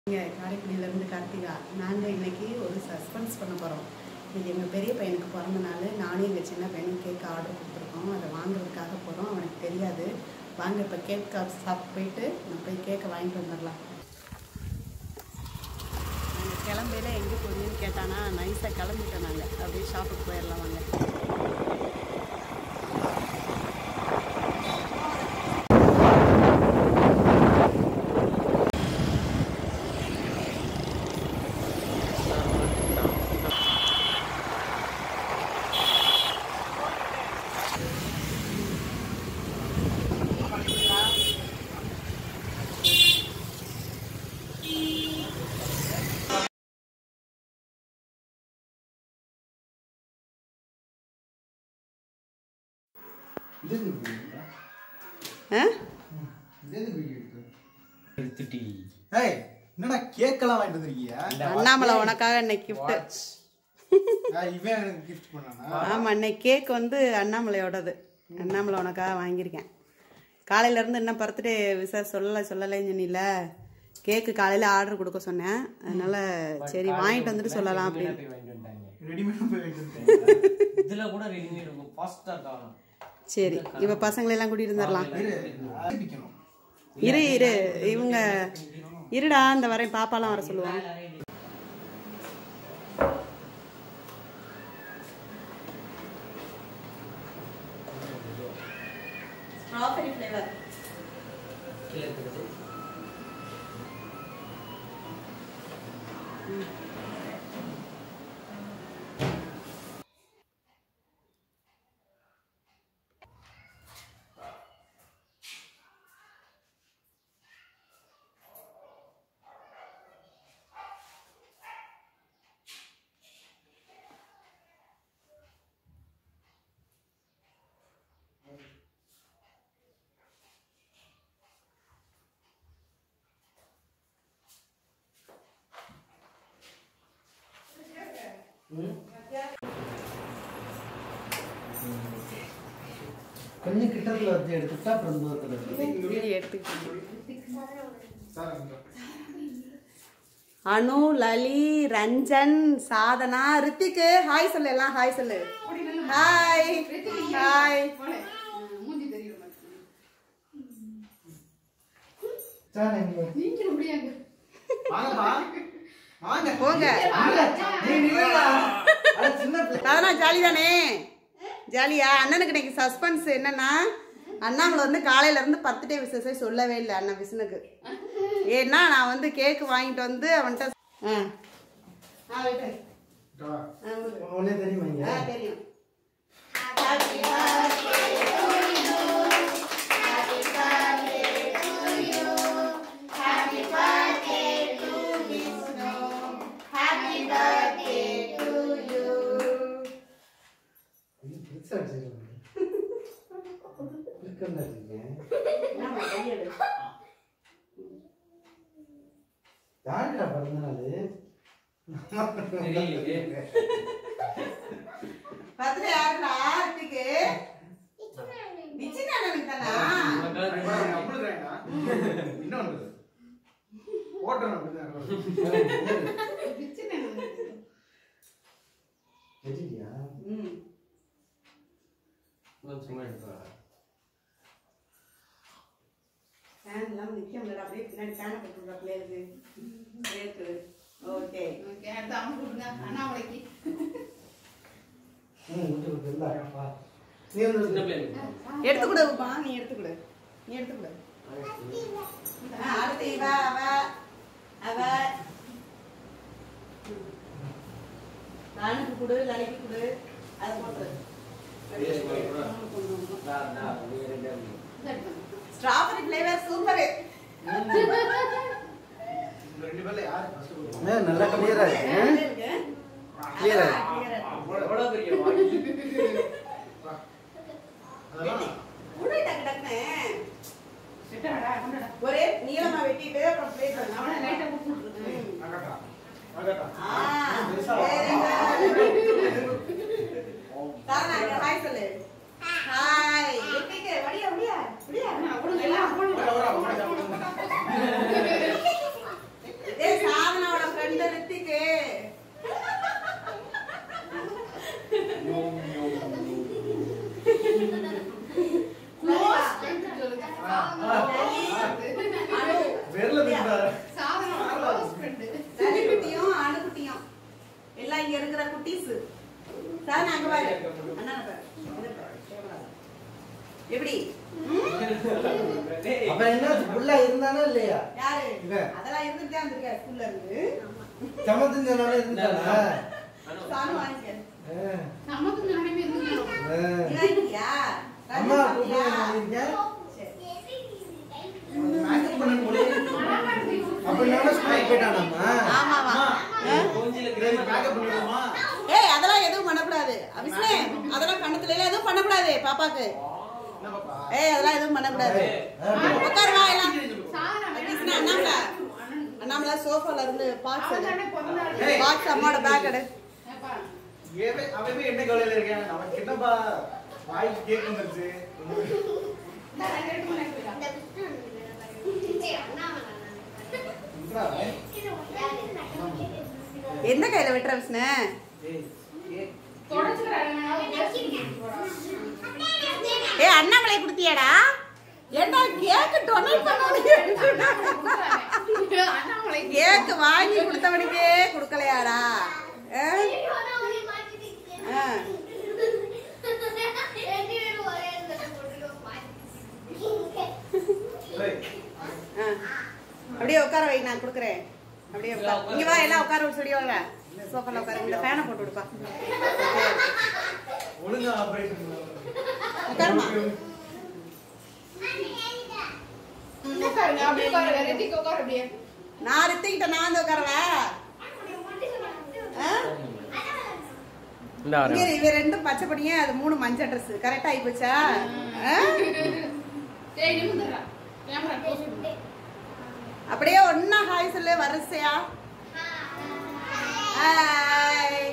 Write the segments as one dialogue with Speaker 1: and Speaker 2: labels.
Speaker 1: காரைக்குடியிலேருந்து கார்த்திகா. நாங்கள் இன்றைக்கி ஒரு சஸ்பென்ஸ் பண்ண போகிறோம். இன்றைக்கி எங்கள் பெரிய பையனுக்கு பிறந்தனால நானும் எங்கள் சின்ன பையனுக்கு கேக் ஆர்டர் கொடுத்துருக்கோம். அதை வாங்குறதுக்காக போகிறோம். அவனுக்கு தெரியாது. வாங்க இப்போ கேக் ஷாப் போயிட்டு நம்ம போய் கேக்கை வாங்கிட்டு வந்துடலாம். நாங்கள் கிளம்பையில் எங்கே போகிறீங்கன்னு கேட்டானா நைஸாக கிளம்பிட்டோம். நாங்கள் அப்படியே ஷாப்புக்கு போயிடலாம் வாங்க. அண்ணாமலை உனக்காக இன்னைக்கு கிஃப்ட். ஆமா, இன்னைக்கு கேக் வந்து அண்ணாமலையோடது. அண்ணாமலை உனக்காக வாங்கியிருக்கேன். காலையில இருந்து என்ன பர்த்டே விசார் சொல்லலைன்னு சொன்னில. கேக்கு காலையில ஆர்டர் கொடுக்க சொன்னேன். அதனால சரி வாங்கிட்டு வந்துட்டு சொல்லலாம் அப்படின்னு. சரி, இப்ப பசங்களை எல்லாம் கூட்டிட்டு வந்துடலாம். இரு இவங்க இருடா, இந்த வரையும் பாப்பாலாம் வர சொல்லுவாங்க. Strawberry flavour.
Speaker 2: கொஞ்சம் கிட்டத்துல வச்சு எடுத்துட்டா அப்புறம் தூரத்துல
Speaker 1: அனு, லலி, ரஞ்சன், சாதனா, ரித்திக்கு ஹாய் சொல்லு. எல்லாம் ஹாய் சொல்லு. Hi hi. போங்க. அதெல்லாம் ஜாலி தானே? ஜாலியா? அண்ணனுக்கு இன்னைக்கு சஸ்பென்ஸ் என்னன்னா, அண்ணாமலை வந்து காலையில இருந்து பர்த்டே விசேஷம் சொல்லவே இல்லை அண்ணன் விஷ்ணுக்கு. ஏன்னா நான் வந்து கேக்கு வாங்கிட்டு வந்து அவன்கிட்ட தெரியும்.
Speaker 2: யாருக்கா பிறந்தநாள்?
Speaker 1: பர்த்டே யாருடா? ரித்திக்கு. நிச்சயம் அண்ணனுக்கு தானா?
Speaker 2: இன்னொன்று ஓட்டணும்.
Speaker 1: அப்படியே பின்னாடி கேன போட்டு பிள்ளைகளுக்கு. ஓகே, அண்ணாமலைக்கு எடுத்துக்கூடப்பா. நீ எடுத்துக்கூட. அடுத்து இவ அவ நானுக்கு கொடு, லலிக்கு கொடு. அது போட்டு ஸ்ட்ராபெரி ஃப்ளேவர் சூப்பர்.
Speaker 2: நல்லா கிளியரா இருக்கு. ஒரே நீளமா வெட்டிட்டு அப்புறம் பிளேட் ஹாய் சொல்லு. ஹாய். வடியா
Speaker 1: வந்திருக்கா ஸ்கூல்ல இருந்து
Speaker 3: சமத்துங்கனால இருந்தானா
Speaker 1: சானு வாங்கிக்க
Speaker 2: நமக்கு நானே இருந்துறோம்
Speaker 1: வாங்கியா
Speaker 3: அம்மா கூப்பிடுங்க மேக்கப் பண்ண முடியல அப்படினால ஸ்கூல் போய்டானாமா
Speaker 1: ஆமாவா
Speaker 3: கொஞ்சில கிரேவி மேக்கப் பண்ணிடுமா
Speaker 1: ஏய் அதெல்லாம் எதுவும் பண்ணக்கூடாது அபிஷ்ணே அதெல்லாம் கண்ணத்துல எதுவும் பண்ணக்கூடாது பாப்பாக்கு
Speaker 3: என்ன பாப்பா
Speaker 1: ஏய் அதெல்லாம் எதுவும் பண்ணக்கூடாது உட்கார் வா எல்லாம் அபிஷ்ணே அண்ணாமலை சோஃபால இருந்து பாக்ஸ் அம்மாவோட பேக் எடு
Speaker 3: அவன் என்ன கவலையில இருக்கான் அவன் என்னப்பா வாய் கேக் வந்துருச்சு
Speaker 1: எந்த கையில வெட்டுற விஷ்ணு ஏய் அண்ணாமலை குடுத்தியாடா என்ன கேக் டொனேட் பண்ணவனுக்கு கேக் வாங்கி கொடுத்தவனுக்கே கொடுக்கலையாடா அப்படியே உட்கார வை நான் கொடுக்குறேன் அப்படியே உட்கார் இங்க வா எல்லாம் உட்கார வச்சு சொல்லிவாங்க சோஃபால உட்கார இந்த ஃபேனை போட்டு விடுப்பா
Speaker 3: ஒழுங்கா ஆபரேஷன்
Speaker 1: உட்காருமா நான் ரித்திக்கிட்ட நான் வந்து உட்காரவா இவ ரெண்டும் பச்சை படியே அது 3 மஞ்சள் ட்ரெஸ் கரெக்டா ஆயி போச்சா அப்படியே ஒன்னா ஹாய் சொல்லு வரிசையா hi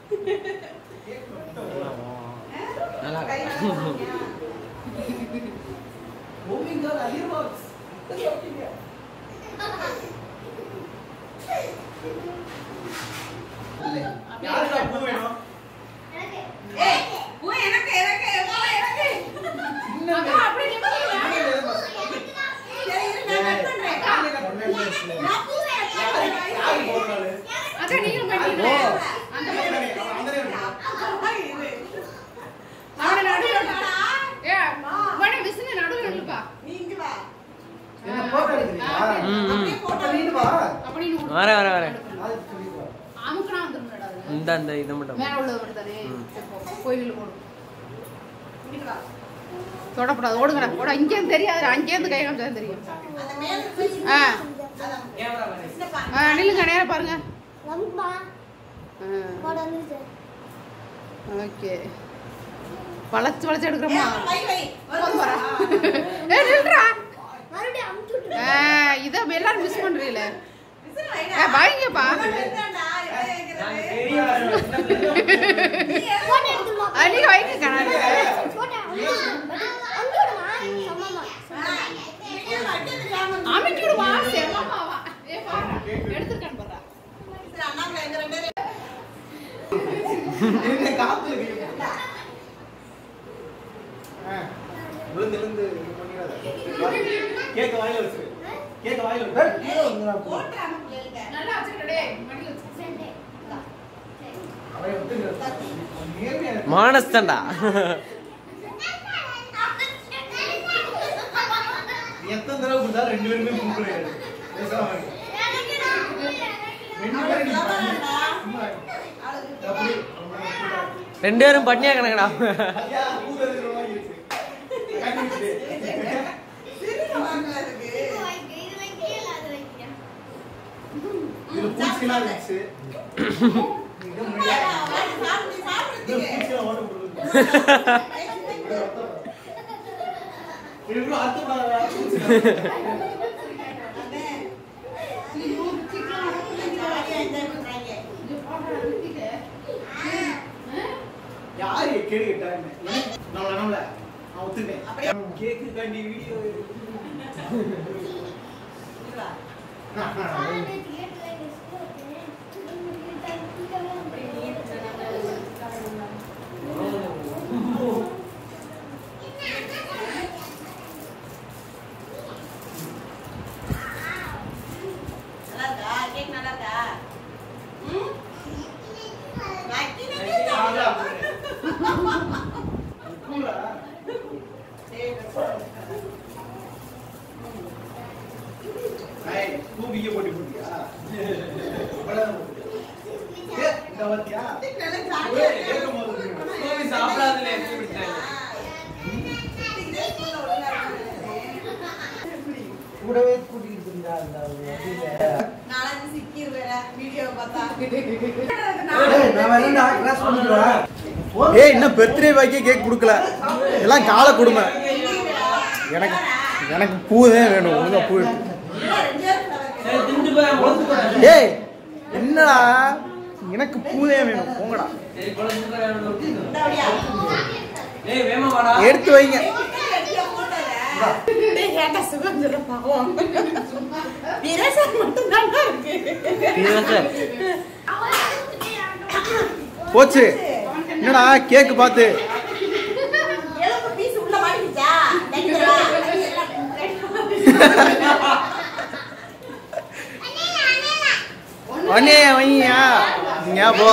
Speaker 3: moving the year box யாருக்கு பூ வேணும்
Speaker 1: ஏய் பூ எனக்கு அக்கா அப்படி நிமிர்ந்து சரி இரு நான் கட் பண்றேன் நான் பூ
Speaker 3: யாரு போறாரு
Speaker 2: அக்கா நீங்க பண்ணிடுங்க அந்த அவன நடுவுல ஏ வட விசின நடுவுல நில்லுப்பா
Speaker 1: நீ இங்க வா
Speaker 3: என்ன போட்டோ எடுக்கறியா
Speaker 1: அப்படியே போட்டோ
Speaker 3: நீ வா
Speaker 2: அப்படி நீ
Speaker 4: வர
Speaker 3: அது சொல்லிடுவா
Speaker 2: அமுக்குனா வந்துருடா
Speaker 4: இந்த இது மட்டும்
Speaker 2: மேல உள்ளது மட்டும் தானே கோயில்ல போடு
Speaker 1: இங்க வா
Speaker 2: தொடப்படாது ஓடுங்கடா ஓட இங்க இருந்து தெரியாது அங்க இருந்து கை காமிச்சா தெரியும்
Speaker 1: அந்த மேல போய்
Speaker 2: நில்லுங்க நேரா பாருங்க ஓகே வளைச்சு எடுக்கிறோமா
Speaker 1: வை வை
Speaker 2: ஏய் நில்றா இத எல்லாரும் மிஸ் பண்றீல வாங்கப்பா நீங்க வைங்க கண்ணாடி அமைக்கிடுவா செம்மமாவா ஏ பாரு எடுத்துர்க்கான் பாரு
Speaker 1: அண்ணாமலை இந்த ரெண்டு
Speaker 3: என்ன காத்துல விழுந்து பண்ணிடாத கேக்க வாயில வச்சிரு கேக்க வாயில வச்சிரு
Speaker 1: போட்றாங்க பிள்ளைங்க
Speaker 2: நல்லா வச்சிருடே மடில வச்சிருக்கேன்
Speaker 3: அவன் வந்து நேர்மையா
Speaker 4: மானஸ்தண்டா
Speaker 3: எத்தனை தடவை கொடுத்தா ரெண்டு பேருமே கூப்பிடுறாரு பேசாம ரெண்டு பேரும் அப்படி
Speaker 4: ரெண்டு பேரும் பட்னியா கணக்கடா
Speaker 3: ஐயா கூதல் வாங்கி இருக்கு கண்டிச்சு
Speaker 1: சிரிக்க வாங்கல இருக்கு
Speaker 3: இது பூச்சினா இருந்துச்சு இது முடியாது இது பூச்சினா ஓட போடுது இது அர்த்தமாடா யாரு கேடு கேட்டாங்க நம்மள நான் ஒத்துட்டேன் கேக்கு கண்டி வீடியோ போட்டி போட்டியா கூடவே கூட்டிட்டு இருந்தா
Speaker 2: நாளைக்கு சிக்கிடுவேற வீடியோ பார்த்தா
Speaker 3: நான் வேணா கிளாஸ் பண்ணிடுவேன். ஏய் இன்னும் பர்த்டே பாக்கி கேக் கொடுக்கல, எல்லாம் கால கொடுமை. எனக்கு எனக்கு பூ தான் வேணும், ஒழுங்கா பூ. ஏய் என்னடா எனக்கு பூ தான் வேணும், போங்கடா எடுத்து வைங்க. போச்சு என்னடா கேக்கு பார்த்து அண்ணே வையா நீங்க போ.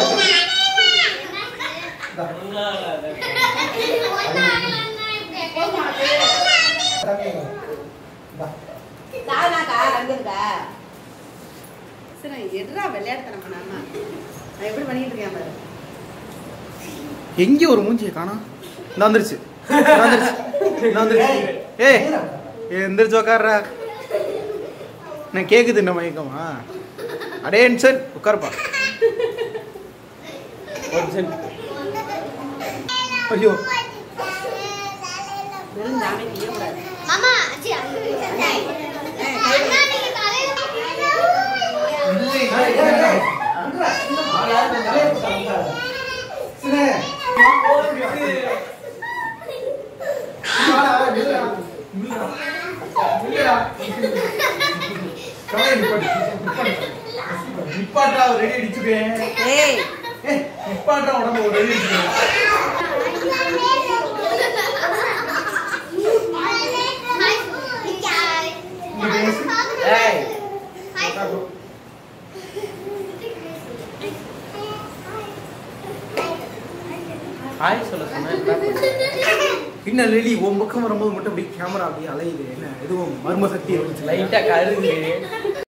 Speaker 3: எங்க ஒரு மூஞ்சியை காணோம். வந்துருச்சு ஏய் எந்திரிச்சு உட்கார்றா. நான் கேக்குது என்ன மயக்கமா? அடே சார் உட்காருப்பா. ஐயோ
Speaker 5: மாமா
Speaker 3: நிப்பாட்டா ரெடி அடிச்சுக்கேன். நிப்பாட்டா உடம்பு ரெடி அடிச்சுக்கேன்.
Speaker 4: ஹாய் சொல்ல சொன்னேன்.
Speaker 3: என்ன லேடி உன் பக்கம் வரும்போது மட்டும் அப்படியே கேமரா அப்படியே அலையுது, என்ன எதுவும் மர்ம சக்தி
Speaker 4: லைட்டா கருது.